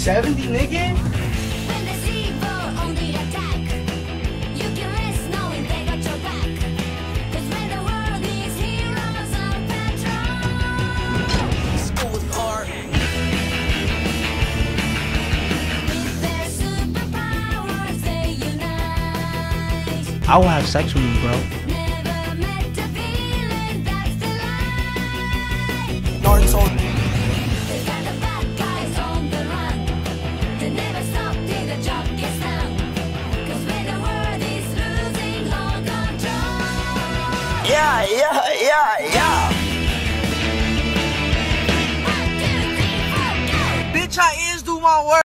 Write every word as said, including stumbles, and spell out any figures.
seventy, nigga? When they see evil on the attack, you can rest knowing they got your back. 'Cause when the world needs heroes on patrol, School is hard. with their superpowers they unite. I will have sex with you, bro. Never met a feeling that's the light. Naruto. They got the bad guys on the run. They never stop till the job gets done. 'Cause when the world is losing all control. Yeah, yeah, yeah, yeah. One, two, three, four, go! Bitch, I is do my work.